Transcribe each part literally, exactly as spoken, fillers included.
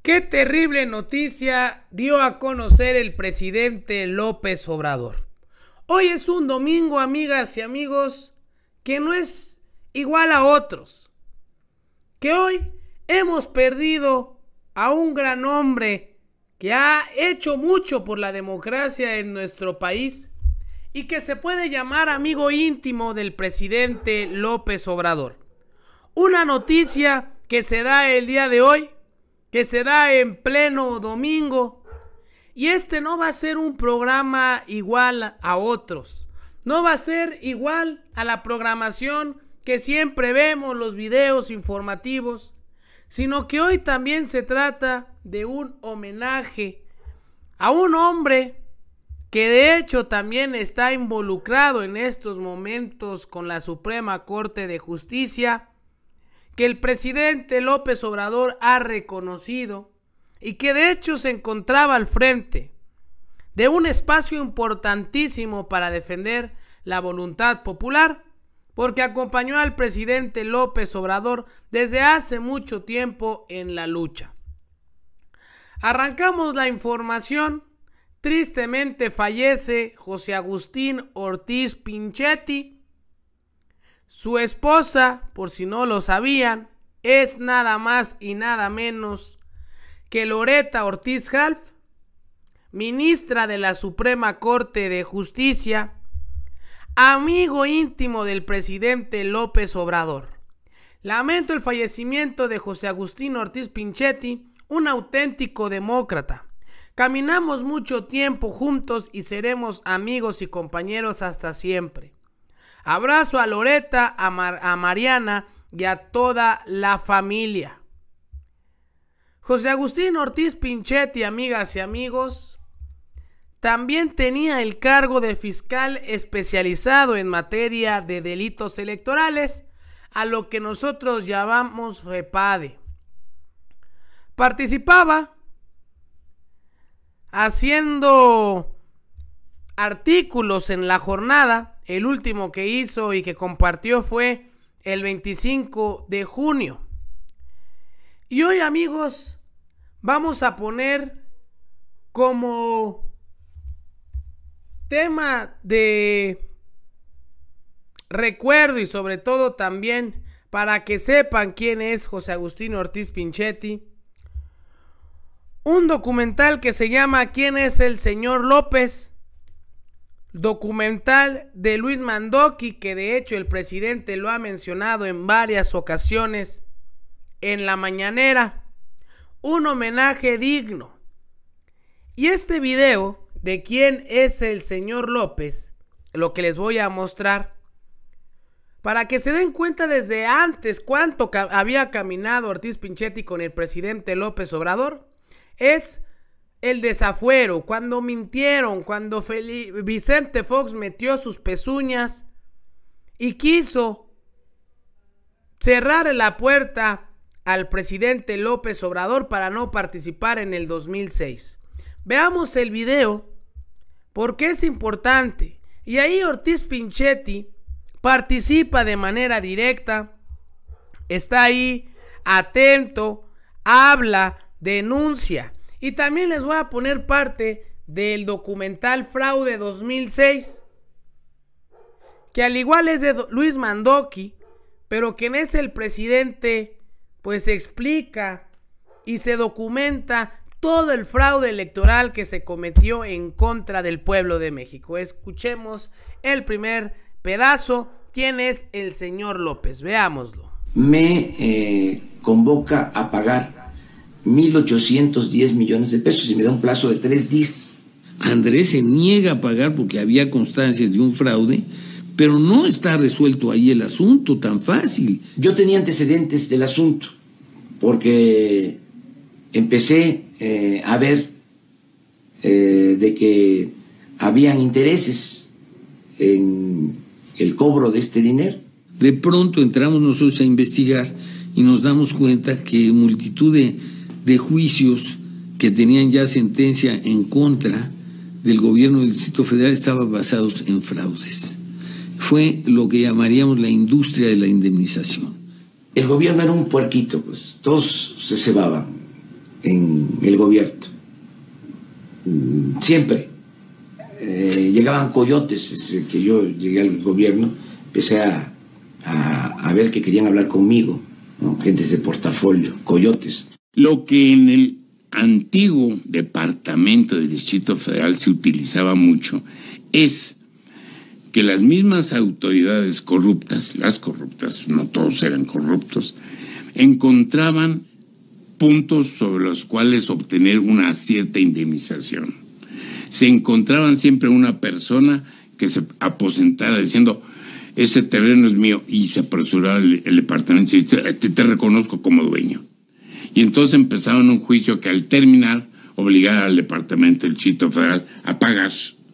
Qué terrible noticia dio a conocer el presidente López Obrador. Hoy es un domingo, amigas y amigos, que no es igual a otros. Que hoy hemos perdido a un gran hombre que ha hecho mucho por la democracia en nuestro país y que se puede llamar amigo íntimo del presidente López Obrador. Una noticia que se da el día de hoy, que se da en pleno domingo, y este no va a ser un programa igual a otros, no va a ser igual a la programación que siempre vemos, los videos informativos, sino que hoy también se trata de un homenaje a un hombre que de hecho también está involucrado en estos momentos con la Suprema Corte de Justicia, que el presidente López Obrador ha reconocido y que de hecho se encontraba al frente de un espacio importantísimo para defender la voluntad popular, porque acompañó al presidente López Obrador desde hace mucho tiempo en la lucha. Arrancamos la información. Tristemente fallece José Agustín Ortiz Pinchetti. Su esposa, por si no lo sabían, es nada más y nada menos que Loretta Ortiz Half, ministra de la Suprema Corte de Justicia, amigo íntimo del presidente López Obrador. Lamento el fallecimiento de José Agustín Ortiz Pinchetti, un auténtico demócrata. Caminamos mucho tiempo juntos y seremos amigos y compañeros hasta siempre. Abrazo a Loretta, a, Mar- a Mariana y a toda la familia. José Agustín Ortiz Pinchetti, amigas y amigos, también tenía el cargo de fiscal especializado en materia de delitos electorales, a lo que nosotros llamamos FEPADE. Participaba haciendo artículos en La Jornada. El último que hizo y que compartió fue el veinticinco de junio. Y hoy, amigos, vamos a poner como tema de recuerdo y sobre todo también para que sepan quién es José Agustín Ortiz Pinchetti, un documental que se llama ¿Quién es el señor López? Documental de Luis Mandoki, que de hecho el presidente lo ha mencionado en varias ocasiones en la mañanera. Un homenaje digno. Y este video de quién es el señor López, lo que les voy a mostrar, para que se den cuenta desde antes cuánto ca- había caminado Ortiz Pinchetti con el presidente López Obrador, es el desafuero, cuando mintieron, cuando Fel- Vicente Fox metió sus pezuñas y quiso cerrar la puerta al presidente López Obrador para no participar en el dos mil seis. Veamos el video porque es importante. Y ahí Ortiz Pinchetti participa de manera directa, está ahí atento, habla, denuncia. Y también les voy a poner parte del documental Fraude dos mil seis, que al igual es de Luis Mandoki, pero quien es el presidente, pues explica y se documenta todo el fraude electoral que se cometió en contra del pueblo de México. Escuchemos el primer pedazo. ¿Quién es el señor López? Veámoslo. Me eh, convoca a pagar mil ochocientos diez millones de pesos y me da un plazo de tres días. Andrés se niega a pagar porque había constancias de un fraude, pero no está resuelto ahí el asunto tan fácil. Yo tenía antecedentes del asunto porque empecé eh, a ver eh, de que habían intereses en el cobro de este dinero. De pronto entramos nosotros a investigar y nos damos cuenta que multitud de de juicios que tenían ya sentencia en contra del gobierno del Distrito Federal estaban basados en fraudes. Fue lo que llamaríamos la industria de la indemnización. El gobierno era un puerquito, pues todos se cebaban en el gobierno. Siempre eh, llegaban coyotes. Desde que yo llegué al gobierno empecé a, a, a ver que querían hablar conmigo, ¿no? Gentes de portafolio, coyotes. Lo que en el antiguo departamento del Distrito Federal se utilizaba mucho es que las mismas autoridades corruptas, las corruptas, no todos eran corruptos, encontraban puntos sobre los cuales obtener una cierta indemnización. Se encontraban siempre una persona que se aposentara diciendo, ese terreno es mío, y se apresuraba el, el departamento y dice, te, te reconozco como dueño. Y entonces empezaron un juicio que al terminar obligaba al departamento del Distrito Federal a pagar.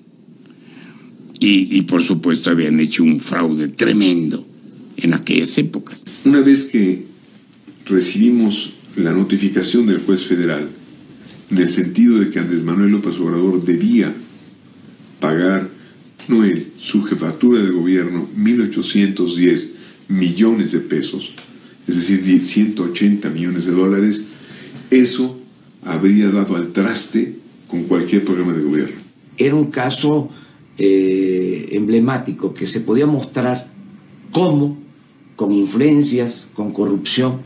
Y, y por supuesto habían hecho un fraude tremendo en aquellas épocas. Una vez que recibimos la notificación del juez federal en el sentido de que Andrés Manuel López Obrador debía pagar, no él, su jefatura de gobierno, mil ochocientos diez millones de pesos, es decir, ciento ochenta millones de dólares, eso habría dado al traste con cualquier programa de gobierno. Era un caso eh, emblemático que se podía mostrar cómo, con influencias, con corrupción,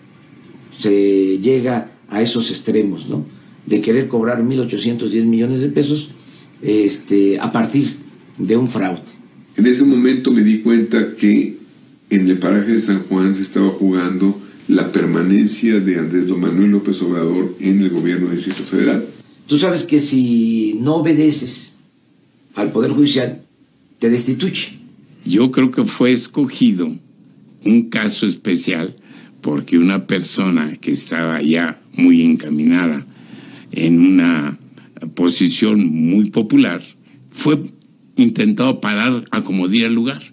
se llega a esos extremos, ¿no? De querer cobrar mil ochocientos diez millones de pesos este, a partir de un fraude. En ese momento me di cuenta que en el paraje de San Juan se estaba jugando la permanencia de Andrés Manuel López Obrador en el gobierno del Distrito Federal. Tú sabes que si no obedeces al Poder Judicial, te destituye. Yo creo que fue escogido un caso especial porque una persona que estaba ya muy encaminada en una posición muy popular fue intentado parar a como diera el lugar.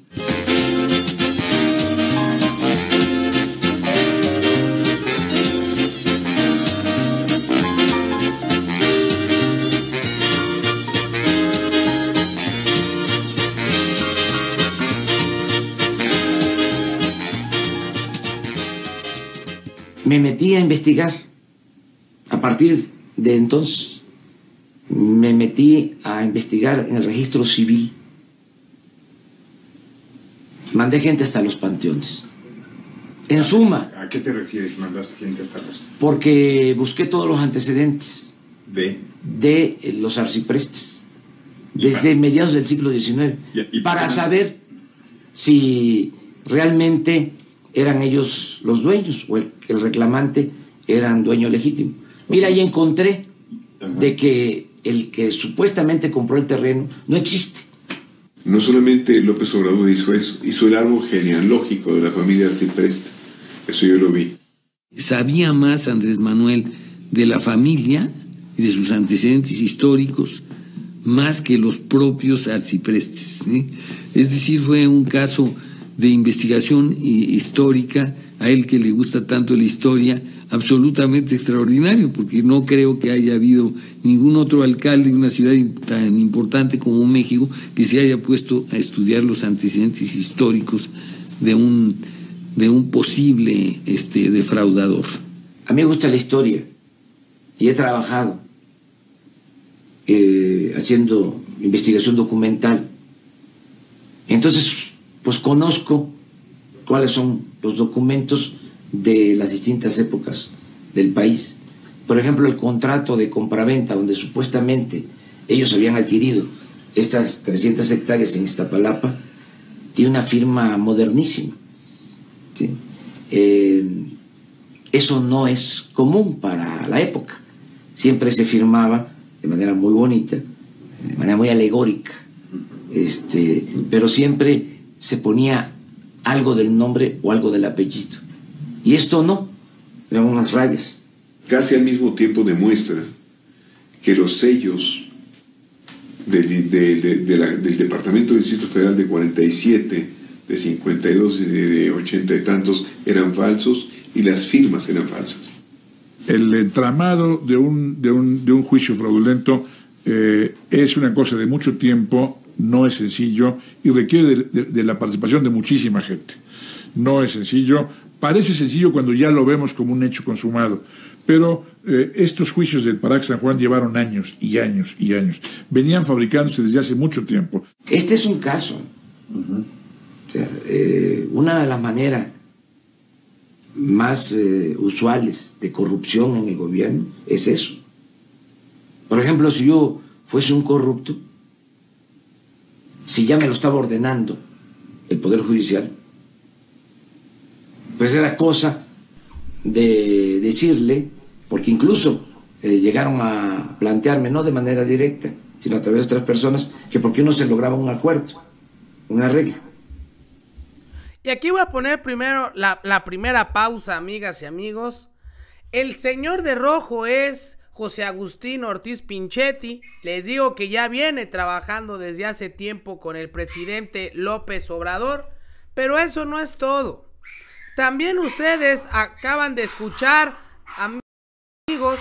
Me metí a investigar. A partir de entonces me metí a investigar en el registro civil. Mandé gente hasta los panteones. En suma. ¿A qué te refieres? ¿Mandaste gente hasta los...? Porque busqué todos los antecedentes ¿De? de los arciprestes desde mediados del siglo diecinueve ¿Y, y para para saber si realmente eran ellos los dueños o el, el reclamante eran dueño legítimo. Mira, ahí encontré Ajá. de que el que supuestamente compró el terreno no existe. No solamente López Obrador hizo eso, hizo el árbol genealógico de la familia arcipreste. Eso yo lo vi. Sabía más Andrés Manuel de la familia y de sus antecedentes históricos más que los propios arciprestes, ¿sí? Es decir, fue un caso de investigación histórica, a él que le gusta tanto la historia, absolutamente extraordinario, porque no creo que haya habido ningún otro alcalde de una ciudad tan importante como México que se haya puesto a estudiar los antecedentes históricos de un, de un posible este, defraudador. A mí me gusta la historia y he trabajado eh, haciendo investigación documental. Entonces, pues conozco cuáles son los documentos de las distintas épocas del país. Por ejemplo, el contrato de compraventa, donde supuestamente ellos habían adquirido estas trescientas hectáreas en Iztapalapa, tiene una firma modernísima, ¿sí? Eh, eso no es común para la época. Siempre se firmaba de manera muy bonita, de manera muy alegórica, este, pero siempre se ponía algo del nombre o algo del apellido. Y esto no, eran unas rayas. Casi al mismo tiempo demuestra que los sellos del, de, de, de la, del Departamento del Distrito Federal de cuarenta y siete, de cincuenta y dos y de ochenta y tantos eran falsos y las firmas eran falsas. El entramado de un, de un, de un juicio fraudulento eh, es una cosa de mucho tiempo, no es sencillo y requiere de, de, de la participación de muchísima gente. No es sencillo Parece sencillo cuando ya lo vemos como un hecho consumado, pero eh, estos juicios del Paraje San Juan llevaron años y años y años. Venían fabricándose desde hace mucho tiempo. Este es un caso. Uh-huh. O sea, eh, una de las maneras más eh, usuales de corrupción en el gobierno es eso. Por ejemplo, si yo fuese un corrupto, si ya me lo estaba ordenando el Poder Judicial, pues era cosa de decirle, porque incluso eh, llegaron a plantearme, no de manera directa, sino a través de otras personas, que por qué no se lograba un acuerdo, un arreglo. Y aquí voy a poner primero la, la primera pausa, amigas y amigos. El señor de rojo es José Agustín Ortiz Pinchetti. Les digo que ya viene trabajando desde hace tiempo con el presidente López Obrador, pero eso no es todo. También ustedes acaban de escuchar, amigos,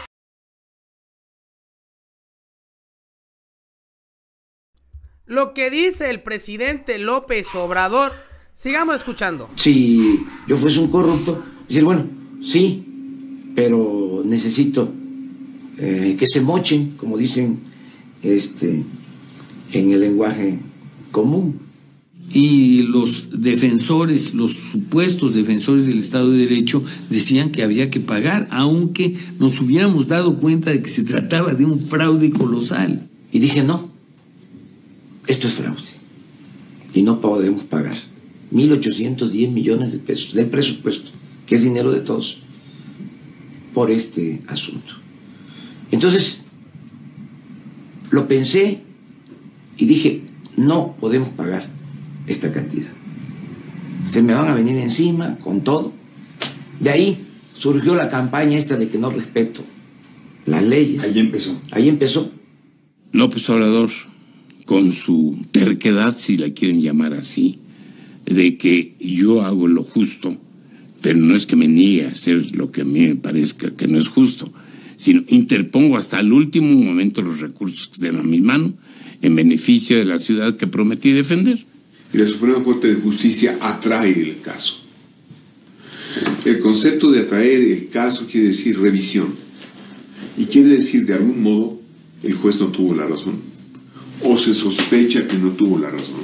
lo que dice el presidente López Obrador. Sigamos escuchando. Si yo fuese un corrupto, decir, bueno, sí, pero necesito eh, que se mochen, como dicen este, en el lenguaje común. Y los defensores, los supuestos defensores del Estado de Derecho decían que había que pagar, aunque nos hubiéramos dado cuenta de que se trataba de un fraude colosal. Y dije, no, esto es fraude y no podemos pagar mil ochocientos diez millones de pesos del presupuesto, que es dinero de todos, por este asunto. Entonces, lo pensé y dije, no podemos pagar esta cantidad. Se me van a venir encima con todo. De ahí surgió la campaña esta de que no respeto las leyes. Ahí empezó. Ahí empezó. López Obrador, con su terquedad, si la quieren llamar así, de que yo hago lo justo, pero no es que me niegue a hacer lo que a mí me parezca que no es justo, sino interpongo hasta el último momento los recursos que estén a mi mano en beneficio de la ciudad que prometí defender. Y la Suprema Corte de Justicia atrae el caso. El concepto de atraer el caso quiere decir revisión. Y quiere decir, de algún modo, el juez no tuvo la razón. O se sospecha que no tuvo la razón.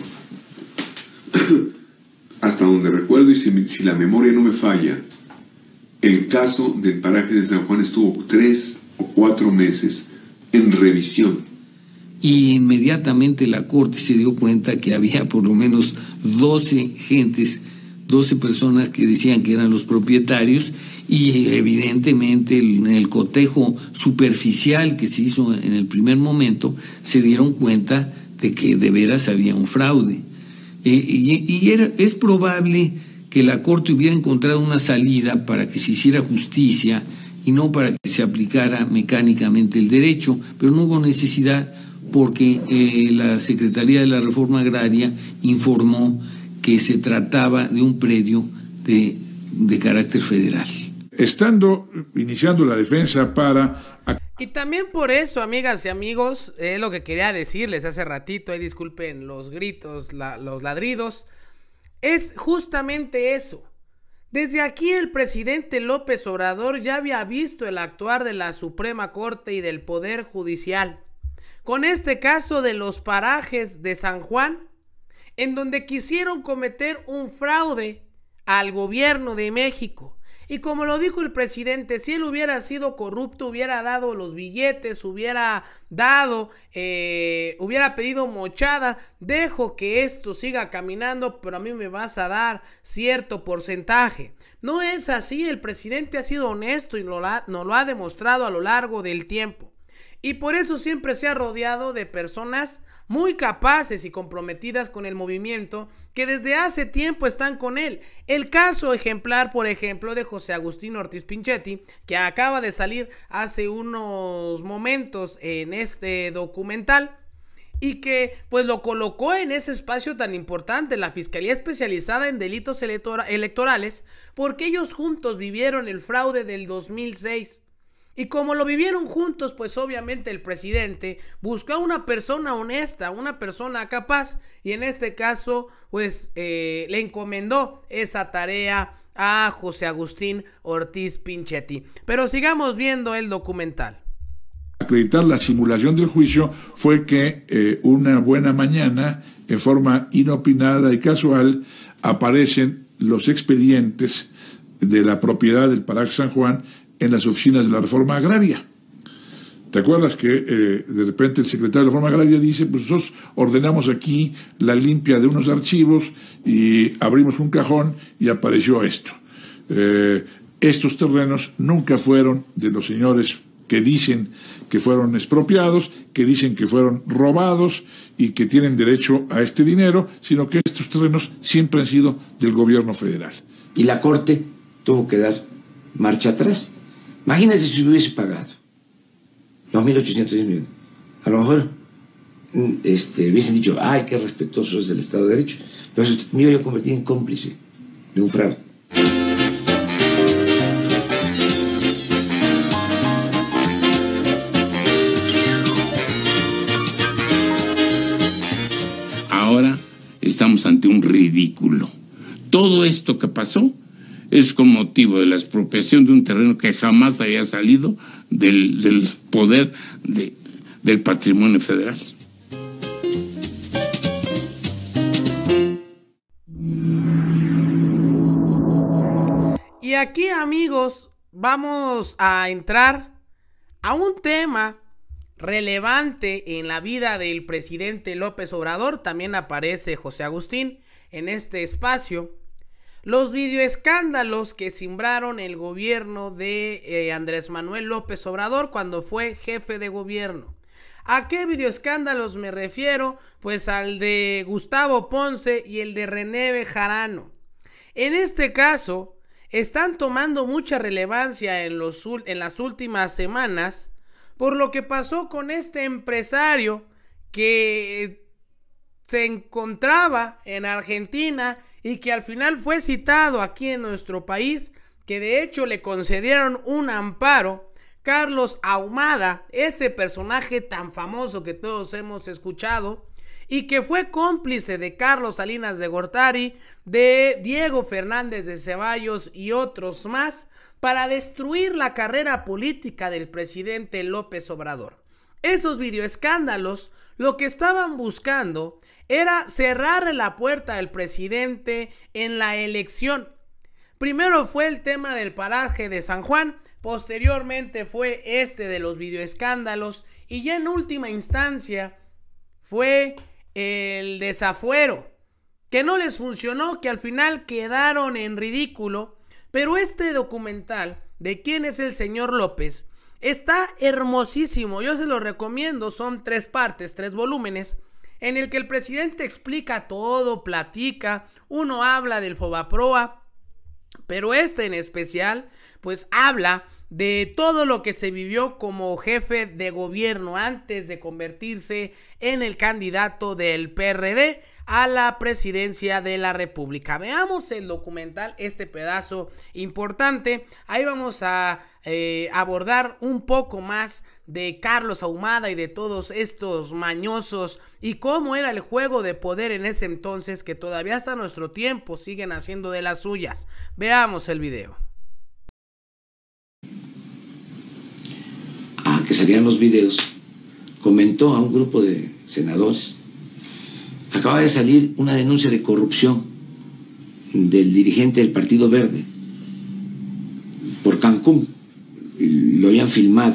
Hasta donde recuerdo, y si, si la memoria no me falla, el caso del Paraje de San Juan estuvo tres o cuatro meses en revisión. Y inmediatamente la Corte se dio cuenta que había por lo menos doce gentes, doce personas que decían que eran los propietarios, y evidentemente en el cotejo superficial que se hizo en el primer momento se dieron cuenta de que de veras había un fraude. Eh, y y era, es probable que la Corte hubiera encontrado una salida para que se hiciera justicia y no para que se aplicara mecánicamente el derecho, pero no hubo necesidad, porque eh, la Secretaría de la Reforma Agraria informó que se trataba de un predio de, de carácter federal. Estando iniciando la defensa para... Y también por eso, amigas y amigos, es lo que quería decirles hace ratito, eh, disculpen los gritos, la, los ladridos, es justamente eso. Desde aquí el presidente López Obrador ya había visto el actuar de la Suprema Corte y del Poder Judicial, con este caso de los parajes de San Juan, en donde quisieron cometer un fraude al gobierno de México. Y como lo dijo el presidente, si él hubiera sido corrupto, hubiera dado los billetes, hubiera dado, eh, hubiera pedido mochada. Dejo que esto siga caminando, pero a mí me vas a dar cierto porcentaje. No es así, el presidente ha sido honesto y nos lo ha, nos lo ha demostrado a lo largo del tiempo. Y por eso siempre se ha rodeado de personas muy capaces y comprometidas con el movimiento, que desde hace tiempo están con él. El caso ejemplar, por ejemplo, de José Agustín Ortiz Pinchetti, que acaba de salir hace unos momentos en este documental, y que pues lo colocó en ese espacio tan importante, la Fiscalía Especializada en Delitos Electorales, porque ellos juntos vivieron el fraude del dos mil seis. Y como lo vivieron juntos, pues obviamente el presidente buscó a una persona honesta, una persona capaz, y en este caso, pues eh, le encomendó esa tarea a José Agustín Ortiz Pinchetti. Pero sigamos viendo el documental. Acreditar la simulación del juicio fue que eh, una buena mañana, en forma inopinada y casual, aparecen los expedientes de la propiedad del Parax San Juan en las oficinas de la Reforma Agraria. ¿Te acuerdas que eh, de repente el secretario de la Reforma Agraria dice, pues nosotros ordenamos aquí la limpia de unos archivos y abrimos un cajón y apareció esto? Eh, estos terrenos nunca fueron de los señores que dicen que fueron expropiados, que dicen que fueron robados y que tienen derecho a este dinero, sino que estos terrenos siempre han sido del gobierno federal. Y la Corte tuvo que dar marcha atrás. Imagínense si hubiese pagado los mil ochocientos diez millones. A lo mejor este, hubiesen dicho, ay, qué respetuoso es del Estado de Derecho. Pero me iba a convertir en cómplice de un fraude. Ahora estamos ante un ridículo. Todo esto que pasó es con motivo de la expropiación de un terreno que jamás había salido del, del poder de, del patrimonio federal. Y aquí, amigos, vamos a entrar a un tema relevante en la vida del presidente López Obrador. También aparece José Agustín en este espacio. Los videoescándalos que simbraron el gobierno de eh, Andrés Manuel López Obrador cuando fue jefe de gobierno. ¿A qué videoescándalos me refiero? Pues al de Gustavo Ponce y el de René Bejarano. En este caso, están tomando mucha relevancia en, los, en las últimas semanas por lo que pasó con este empresario que se encontraba en Argentina y que al final fue citado aquí en nuestro país, que de hecho le concedieron un amparo. Carlos Ahumada, ese personaje tan famoso que todos hemos escuchado y que fue cómplice de Carlos Salinas de Gortari, de Diego Fernández de Ceballos y otros más, para destruir la carrera política del presidente López Obrador. Esos videoescándalos lo que estaban buscando era cerrarle la puerta al presidente en la elección. Primero fue el tema del paraje de San Juan, posteriormente fue este de los videoescándalos y ya en última instancia fue el desafuero, que no les funcionó, que al final quedaron en ridículo. Pero este documental de quién es el señor López está hermosísimo, yo se lo recomiendo, son tres partes, tres volúmenes, en el que el presidente explica todo, platica, uno habla del Fobaproa, pero este en especial pues habla de todo lo que se vivió como jefe de gobierno antes de convertirse en el candidato del P R D a la presidencia de la República. Veamos el documental, este pedazo importante. Ahí vamos a eh, abordar un poco más de Carlos Ahumada y de todos estos mañosos y cómo era el juego de poder en ese entonces, que todavía hasta nuestro tiempo siguen haciendo de las suyas. Veamos el video. Ah, que salían los videos, comentó a un grupo de senadores. Acaba de salir una denuncia de corrupción del dirigente del Partido Verde por Cancún. Lo habían filmado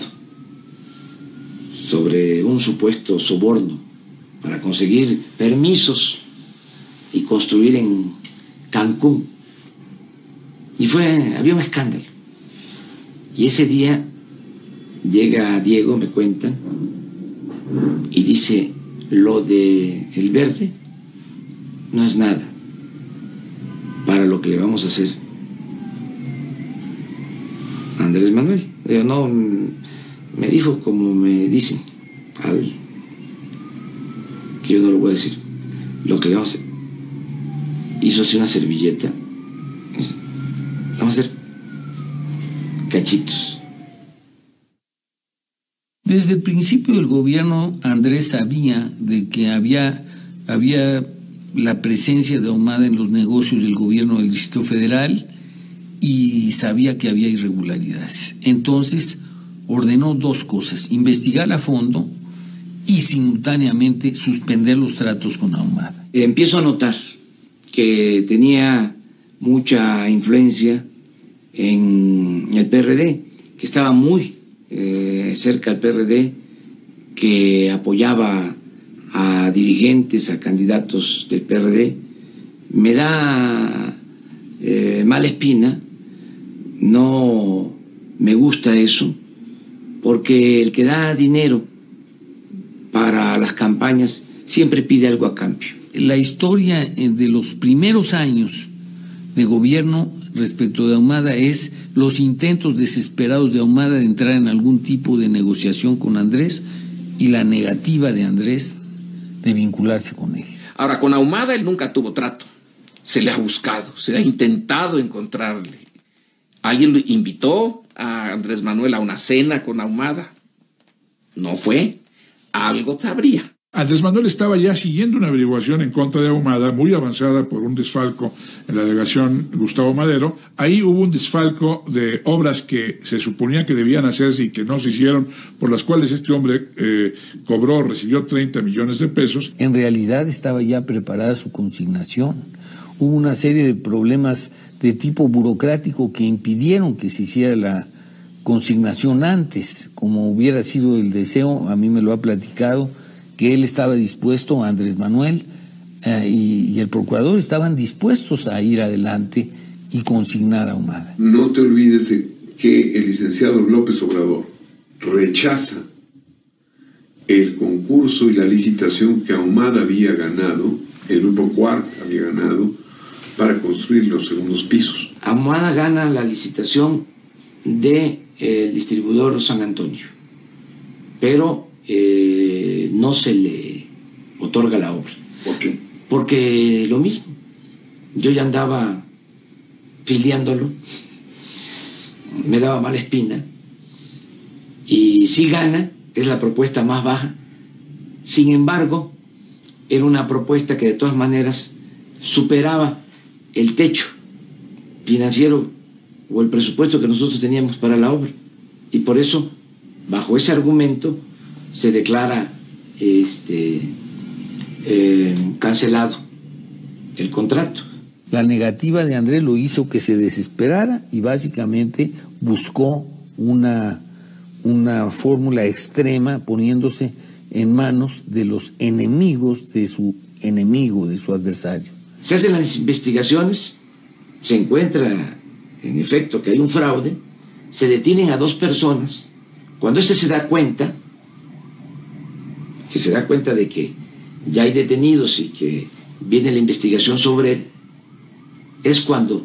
sobre un supuesto soborno para conseguir permisos y construir en Cancún. Y fue, había un escándalo. Y ese día llega Diego, me cuentan, y dice, lo de el Verde no es nada para lo que le vamos a hacer a Andrés Manuel. Yo no, me dijo como me dicen, al, que yo no lo voy a decir, lo que le vamos a hacer. Hizo así una servilleta, vamos a hacer cachitos. Desde el principio del gobierno, Andrés sabía de que había, había la presencia de Ahumada en los negocios del gobierno del Distrito Federal y sabía que había irregularidades. Entonces ordenó dos cosas: investigar a fondo y simultáneamente suspender los tratos con Ahumada. Empiezo a notar que tenía mucha influencia en el P R D, que estaba muy eh, cerca del P R D, que apoyaba a dirigentes, a candidatos del P R D. Me da eh, mala espina, no me gusta eso, porque el que da dinero para las campañas siempre pide algo a cambio. La historia de los primeros años de gobierno respecto de Ahumada es los intentos desesperados de Ahumada de entrar en algún tipo de negociación con Andrés y la negativa de Andrés de vincularse con él. Ahora, con Ahumada él nunca tuvo trato. Se le ha buscado, se le ha intentado encontrarle. ¿Alguien lo invitó a Andrés Manuel a una cena con Ahumada? No fue. Algo sabría. Andrés Manuel estaba ya siguiendo una averiguación en contra de Ahumada, muy avanzada por un desfalco en la delegación Gustavo Madero. Ahí hubo un desfalco de obras que se suponía que debían hacerse y que no se hicieron, por las cuales este hombre eh, cobró, recibió treinta millones de pesos. En realidad estaba ya preparada su consignación. Hubo una serie de problemas de tipo burocrático que impidieron que se hiciera la consignación antes, como hubiera sido el deseo. A mí me lo ha platicado que él estaba dispuesto, Andrés Manuel eh, y, y el procurador estaban dispuestos a ir adelante y consignar a Ahumada. No te olvides de que el licenciado López Obrador rechaza el concurso y la licitación que Ahumada había ganado, el grupo Quark había ganado, para construir los segundos pisos. Ahumada gana la licitación del de, distribuidor San Antonio, pero eh, no se le otorga la obra. ¿Por qué? Porque lo mismo, yo ya andaba filiándolo, me daba mala espina, y si gana, es la propuesta más baja. Sin embargo, era una propuesta que de todas maneras superaba el techo financiero o el presupuesto que nosotros teníamos para la obra, y por eso, bajo ese argumento, se declara este, eh, cancelado el contrato. La negativa de Andrés lo hizo que se desesperara y básicamente buscó una, una fórmula extrema, poniéndose en manos de los enemigos de su enemigo, de su adversario. Se hacen las investigaciones, se encuentra en efecto que hay un fraude, se detienen a dos personas. Cuando éste se da cuenta, que se da cuenta de que ya hay detenidos y que viene la investigación sobre él, es cuando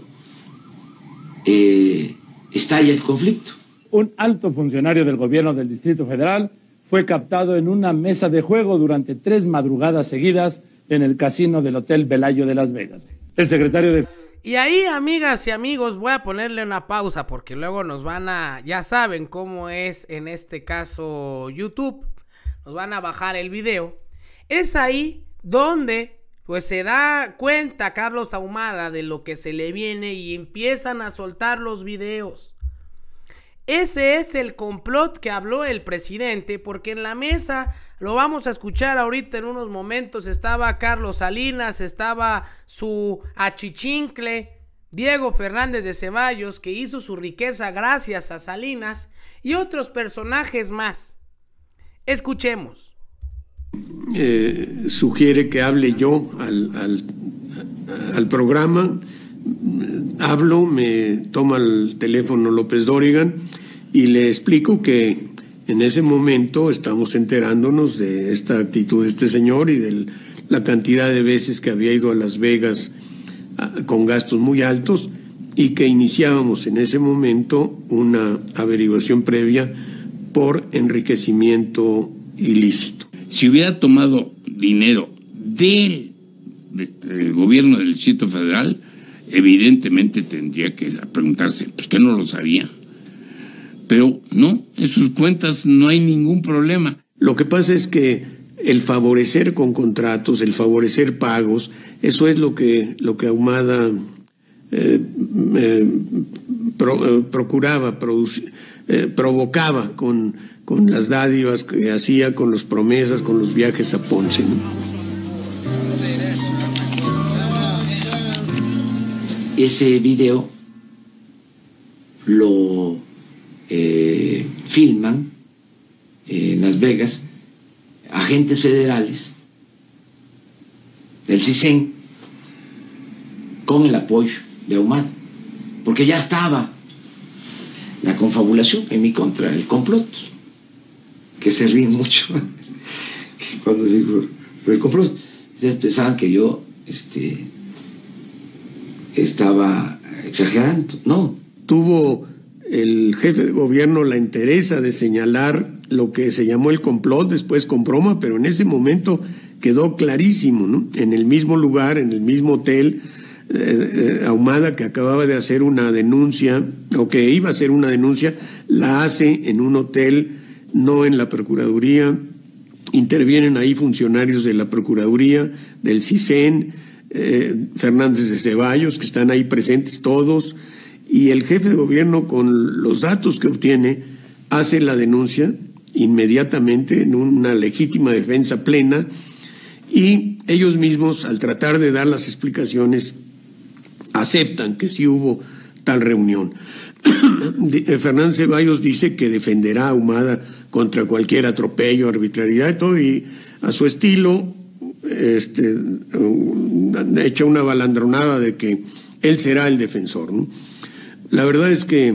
eh, estalla el conflicto. Un alto funcionario del gobierno del Distrito Federal fue captado en una mesa de juego durante tres madrugadas seguidas en el casino del Hotel Velayo de Las Vegas. El secretario de... Y ahí, amigas y amigos, voy a ponerle una pausa porque luego nos van a... Ya saben cómo es en este caso YouTube. Nos van a bajar el video. Es ahí donde pues se da cuenta Carlos Ahumada de lo que se le viene y empiezan a soltar los videos. Ese es el complot que habló el presidente, porque en la mesa, lo vamos a escuchar ahorita en unos momentos, estaba Carlos Salinas, estaba su achichincle, Diego Fernández de Ceballos, que hizo su riqueza gracias a Salinas, y otros personajes más. Escuchemos. Eh, sugiere que hable yo al, al, al programa. Hablo, me toma el teléfono López Dóriga y le explico que en ese momento estamos enterándonos de esta actitud de este señor y de la cantidad de veces que había ido a Las Vegas a, con gastos muy altos, y que iniciábamos en ese momento una averiguación previa por enriquecimiento ilícito. Si hubiera tomado dinero del, de, del gobierno del Distrito Federal, evidentemente tendría que preguntarse, pues que no lo sabía. Pero no, en sus cuentas no hay ningún problema. Lo que pasa es que el favorecer con contratos, el favorecer pagos, eso es lo que, lo que Ahumada eh, eh, pro, eh, procuraba, producir, eh, provocaba con, con las dádivas que hacía, con las promesas, con los viajes a Ponce, ¿no? Ese video lo eh, filman eh, en Las Vegas agentes federales del CISEN con el apoyo de Ahumada, porque ya estaba la confabulación en mi contra, el complot, que se ríen mucho cuando digo el complot. Ustedes pensaban que yo este, estaba exagerando, no. Tuvo el jefe de gobierno la entereza de señalar lo que se llamó el complot, después con broma, pero en ese momento quedó clarísimo, ¿no? En el mismo lugar, en el mismo hotel, eh, eh, Ahumada, que acababa de hacer una denuncia, o que iba a hacer una denuncia, la hace en un hotel, no en la Procuraduría. Intervienen ahí funcionarios de la Procuraduría, del CISEN, eh, Fernández de Ceballos, que están ahí presentes todos, y el jefe de gobierno, con los datos que obtiene, hace la denuncia inmediatamente en una legítima defensa plena, y ellos mismos, al tratar de dar las explicaciones, aceptan que sí hubo tal reunión. Fernández Ceballos dice que defenderá a Ahumada contra cualquier atropello, arbitrariedad y todo, y a su estilo este, echa una balandronada de que él será el defensor, ¿no? La verdad es que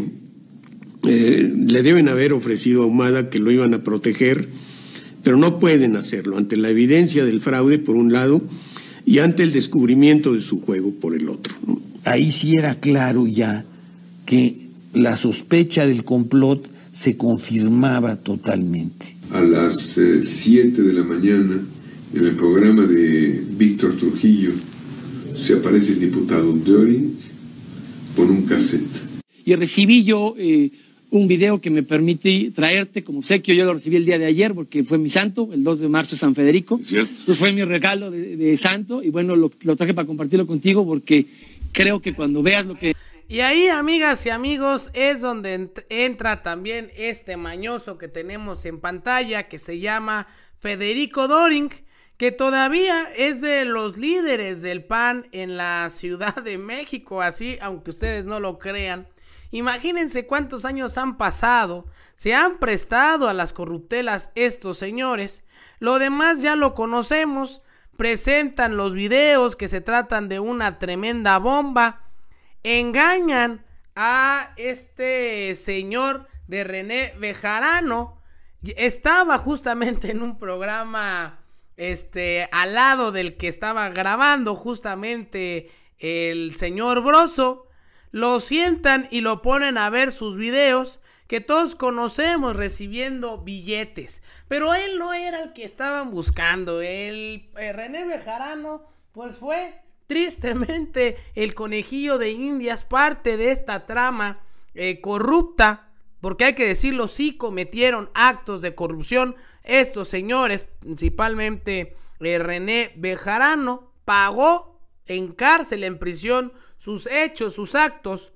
eh, le deben haber ofrecido a Ahumada que lo iban a proteger, pero no pueden hacerlo ante la evidencia del fraude, por un lado, y ante el descubrimiento de su juego, por el otro, ¿no? Ahí sí era claro ya que la sospecha del complot se confirmaba totalmente. A las siete eh, de la mañana, en el programa de Víctor Trujillo, se aparece el diputado Döring con un cassette. Y recibí yo eh, un video que me permite traerte como obsequio. Yo lo recibí el día de ayer porque fue mi santo, el dos de marzo, San Federico. ¿Cierto? Entonces fue mi regalo de, de santo, y bueno, lo, lo traje para compartirlo contigo porque creo que cuando veas lo que... Y ahí, amigas y amigos, es donde ent- entra también este mañoso que tenemos en pantalla, que se llama Federico Döring, que todavía es de los líderes del P A N en la Ciudad de México, así, aunque ustedes no lo crean. Imagínense cuántos años han pasado, se han prestado a las corruptelas estos señores. Lo demás ya lo conocemos, presentan los videos que se tratan de una tremenda bomba, engañan a este señor de René Bejarano. Estaba justamente en un programa este al lado del que estaba grabando justamente el señor Broso. Lo sientan y lo ponen a ver sus videos que todos conocemos, recibiendo billetes, pero él no era el que estaban buscando. El eh, René Bejarano pues fue tristemente el conejillo de Indias, parte de esta trama eh, corrupta, porque hay que decirlo, sí cometieron actos de corrupción estos señores, principalmente eh, René Bejarano. Pagó en cárcel, en prisión, sus hechos, sus actos,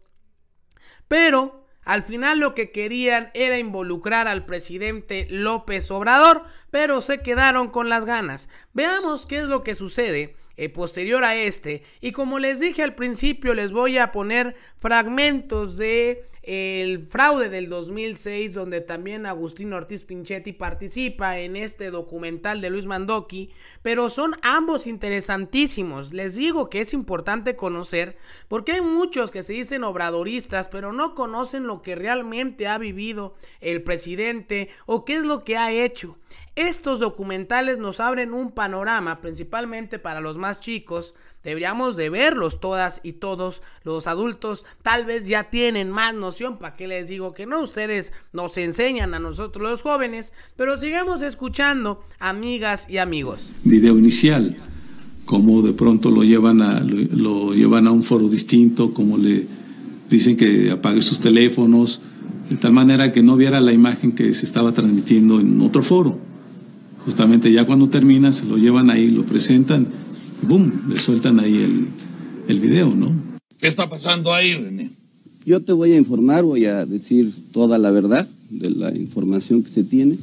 pero al final lo que querían era involucrar al presidente López Obrador, pero se quedaron con las ganas. Veamos qué es lo que sucede Eh, posterior a este, y como les dije al principio, les voy a poner fragmentos de eh, el fraude del dos mil seis, donde también Agustín Ortiz Pinchetti participa en este documental de Luis Mandoki, pero son ambos interesantísimos. Les digo que es importante conocer, porque hay muchos que se dicen obradoristas, pero no conocen lo que realmente ha vivido el presidente o qué es lo que ha hecho. Estos documentales nos abren un panorama, principalmente para los más chicos. Deberíamos de verlos todas y todos. Los adultos tal vez ya tienen más noción, ¿para qué les digo que no? Ustedes nos enseñan a nosotros los jóvenes, pero sigamos escuchando, amigas y amigos. Video inicial, cómo de pronto lo llevan a, lo, lo llevan a un foro distinto, como le dicen que apague sus teléfonos, de tal manera que no viera la imagen que se estaba transmitiendo en otro foro. Justamente ya cuando termina, se lo llevan ahí, lo presentan, ¡boom!, le sueltan ahí el, el video, ¿no? ¿Qué está pasando ahí, René? Yo te voy a informar, voy a decir toda la verdad de la información que se tiene.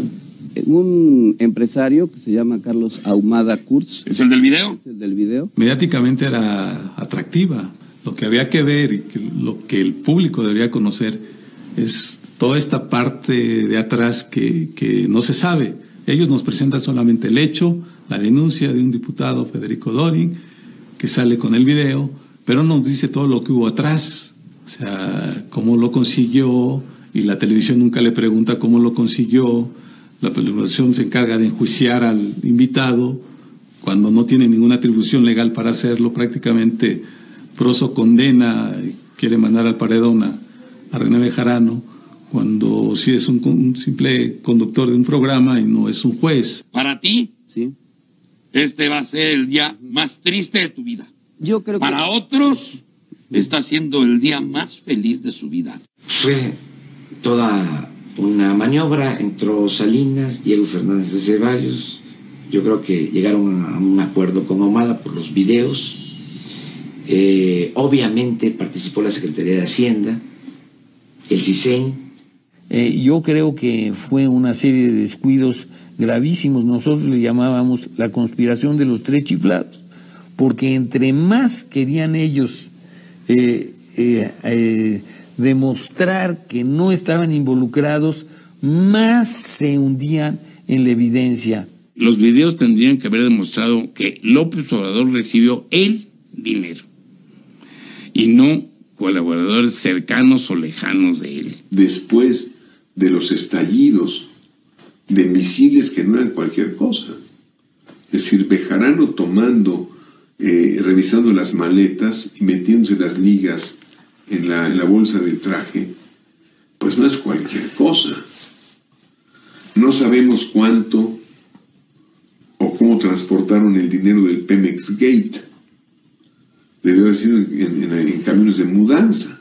Un empresario que se llama Carlos Ahumada Kurz. ¿Es el del video? Es el del video. Mediáticamente era atractiva. Lo que había que ver y que lo que el público debería conocer es toda esta parte de atrás que, que no se sabe. Ellos nos presentan solamente el hecho, la denuncia de un diputado, Federico Dorin, que sale con el video, pero nos dice todo lo que hubo atrás. O sea, cómo lo consiguió, y la televisión nunca le pregunta cómo lo consiguió. La televisión se encarga de enjuiciar al invitado cuando no tiene ninguna atribución legal para hacerlo. Prácticamente Proso condena y quiere mandar al paredón a, a René Bejarano, cuando sí es un, un simple conductor de un programa y no es un juez. ¿Para ti? Sí. Este va a ser el día más triste de tu vida. Yo creo que... Para otros, está siendo el día más feliz de su vida. Fue toda una maniobra, entró Salinas, Diego Fernández de Ceballos, yo creo que llegaron a un acuerdo con Ahumada por los videos, eh, obviamente participó la Secretaría de Hacienda, el CISEN. Eh, yo creo que fue una serie de descuidos gravísimos, nosotros le llamábamos la conspiración de los tres chiflados, porque entre más querían ellos eh, eh, eh, demostrar que no estaban involucrados, más se hundían en la evidencia. Los videos tendrían que haber demostrado que López Obrador recibió el dinero y no colaboradores cercanos o lejanos de él. Después de los estallidos de misiles que no eran cualquier cosa, es decir, Bejarano tomando, eh, revisando las maletas y metiéndose las ligas En la, en la bolsa del traje, pues no es cualquier cosa. No sabemos cuánto o cómo transportaron el dinero del Pemex Gate. Debe haber sido en, en, en camiones de mudanza.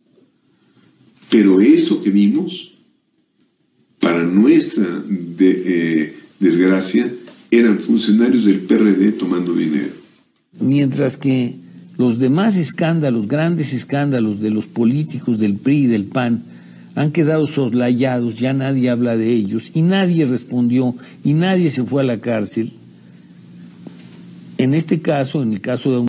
Pero eso que vimos, para nuestra de, eh, desgracia, eran funcionarios del P R D tomando dinero. Mientras que los demás escándalos, grandes escándalos de los políticos del P R I y del P A N han quedado soslayados, ya nadie habla de ellos y nadie respondió y nadie se fue a la cárcel. En este caso, en el caso de